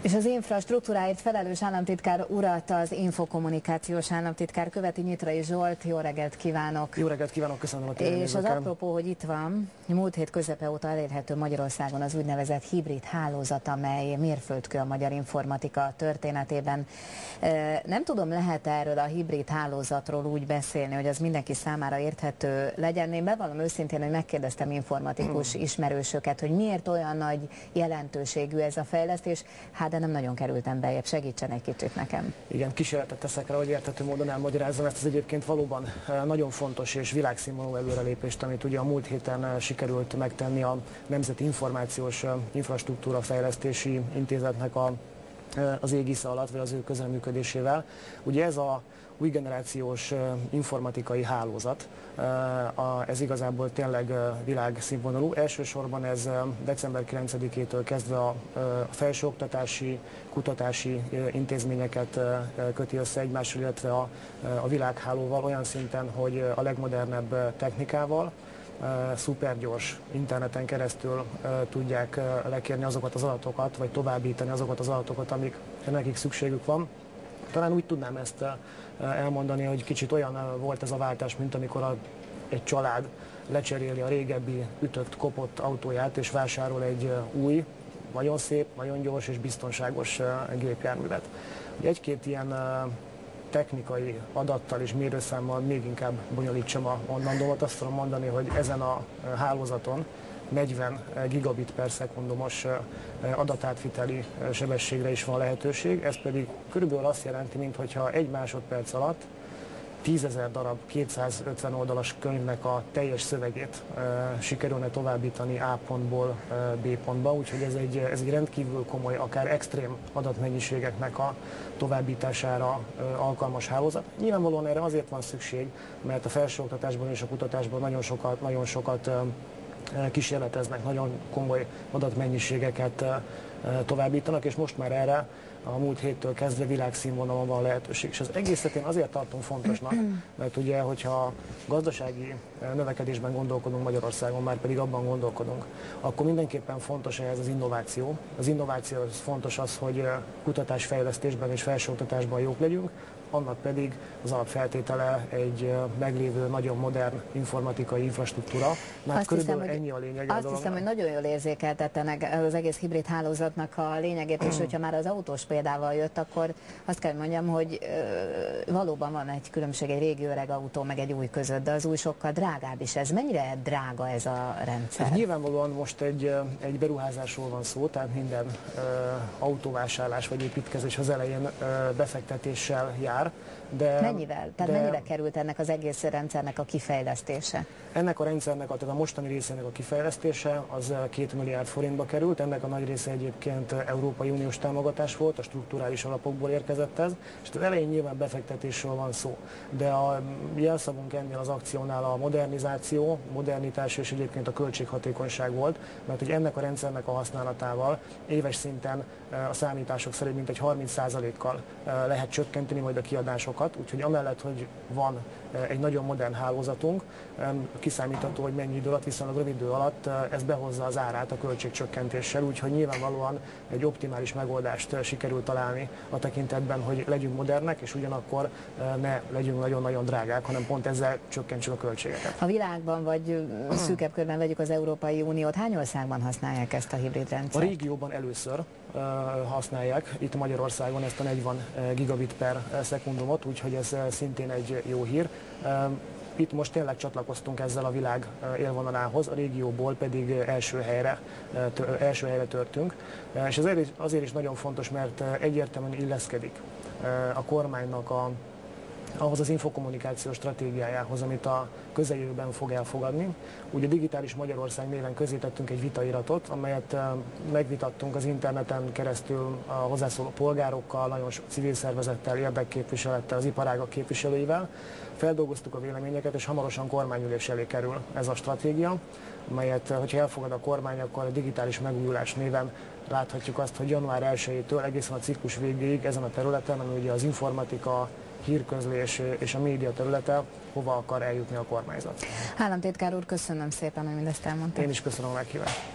És az infrastruktúráért felelős államtitkár urat az infokommunikációs államtitkár követi, Nyitrai Zsolt. Jó reggelt kívánok! Jó reggelt kívánok, köszönöm a És az apropó, hogy itt van, múlt hét közepe óta elérhető Magyarországon az úgynevezett hibrid hálózat, amely mérföldkő a magyar informatika történetében. Nem tudom, lehet erről a hibrid hálózatról úgy beszélni, hogy az mindenki számára érthető legyen. Én bevallom őszintén, hogy megkérdeztem informatikus ismerősöket, hogy miért olyan nagy jelentőségű ez a fejlesztés. Hát de nem nagyon kerültem bejebb, segítsen egy kicsit nekem. Igen, kísérletet teszek rá, hogy érthető módon elmagyarázom ezt az egyébként valóban nagyon fontos és világszínvonalú előrelépést, amit ugye a múlt héten sikerült megtenni a Nemzeti Információs Infrastruktúra Fejlesztési Intézetnek az égisze alatt, vagy az ő közreműködésével. Ugye ez a új generációs informatikai hálózat, ez igazából tényleg világszínvonalú. Elsősorban ez december 9-től kezdve a felsőoktatási, kutatási intézményeket köti össze egymással, illetve a világhálóval olyan szinten, hogy a legmodernebb technikával, szupergyors interneten keresztül tudják lekérni azokat az adatokat, vagy továbbítani azokat az adatokat, amik nekik szükségük van. Talán úgy tudnám ezt elmondani, hogy kicsit olyan volt ez a váltás, mint amikor egy család lecseréli a régebbi ütött, kopott autóját, és vásárol egy új, nagyon szép, nagyon gyors és biztonságos gépjárművet. Egy-két ilyen technikai adattal és mérőszámmal még inkább bonyolítsam a mondandómat. Azt tudom mondani, hogy ezen a hálózaton 40 gigabit per szekundumos adatátviteli sebességre is van lehetőség. Ez pedig körülbelül azt jelenti, mintha egy másodperc alatt 10 000 darab 250 oldalas könyvnek a teljes szövegét sikerülne továbbítani A pontból B pontba, úgyhogy ez egy rendkívül komoly, akár extrém adatmennyiségeknek a továbbítására alkalmas hálózat. Nyilvánvalóan erre azért van szükség, mert a felsőoktatásban és a kutatásban nagyon sokat kísérleteznek, nagyon komoly adatmennyiségeket továbbítanak, és most már erre a múlt héttől kezdve világszínvonalon van lehetőség. És az egészet én azért tartom fontosnak, mert ugye, hogyha gazdasági növekedésben gondolkodunk Magyarországon, már pedig abban gondolkodunk, akkor mindenképpen fontos ehhez az innováció. Az innovációhoz fontos az, hogy kutatásfejlesztésben és felsőoktatásban jók legyünk, annak pedig az alapfeltétele egy meglévő, nagyon modern informatikai infrastruktúra. Mert körülbelül ennyi a lényeg. Azt hiszem, hogy nagyon jól érzékeltettenek az egész hibrid hálózatnak a lényegét, és hogyha már az autós példával jött, akkor azt kell mondjam, hogy valóban van egy különbség egy régi öreg autó, meg egy új között, de az új sokkal drágább is. Ez mennyire drága ez a rendszer? Ez nyilvánvalóan most egy beruházásról van szó, tehát minden autóvásárlás vagy építkezés az elején befektetéssel jár. De mennyivel került ennek az egész rendszernek a kifejlesztése? Ennek a rendszernek, tehát a mostani részének a kifejlesztése az 2 milliárd forintba került, ennek a nagy része egyébként Európai Uniós támogatás volt, a strukturális alapokból érkezett ez, és az elején nyilván befektetésről van szó. De a jelszavunk ennél az akciónál a modernizáció, modernitás és egyébként a költséghatékonyság volt, mert hogy ennek a rendszernek a használatával éves szinten a számítások szerint mintegy 30%-kal lehet csökkenteni majd a kiadásokat, úgyhogy amellett, hogy van egy nagyon modern hálózatunk, kiszámítható, hogy mennyi idő alatt, viszonylag rövid idő alatt ez behozza az árát a költségcsökkentéssel, úgyhogy nyilvánvalóan egy optimális megoldást sikerült találni a tekintetben, hogy legyünk modernek, és ugyanakkor ne legyünk nagyon-nagyon drágák, hanem pont ezzel csökkentsük a költségeket. A világban, vagy szűkebb körben vegyük az Európai Uniót, hány országban használják ezt a hibrid rendszert? A régióban először használják, itt Magyarországon ezt a 40 gigabit per szekundumot, úgyhogy ez szintén egy jó hír. Itt most tényleg csatlakoztunk ezzel a világ élvonalához, a régióból pedig első helyre törtünk. És ez azért is nagyon fontos, mert egyértelműen illeszkedik a kormánynak ahhoz az infokommunikációs stratégiájához, amit a közeljövőben fog elfogadni. Ugye Digitális Magyarország néven közzétettünk egy vitairatot, amelyet megvitattunk az interneten keresztül a hozzászóló polgárokkal, nagyon sok civil szervezettel, érdekképviselettel, az iparágak képviselőivel. Feldolgoztuk a véleményeket, és hamarosan kormányülés elé kerül ez a stratégia, amelyet, hogyha elfogad a kormány, akkor a Digitális Megújulás néven láthatjuk azt, hogy január 1-től egészen a ciklus végéig ezen a területen, ami ugye az informatika, hírközlés és a média területe, hova akar eljutni a kormányzat. Államtitkár úr, köszönöm szépen, hogy mindezt elmondta. Én is köszönöm a meghívást.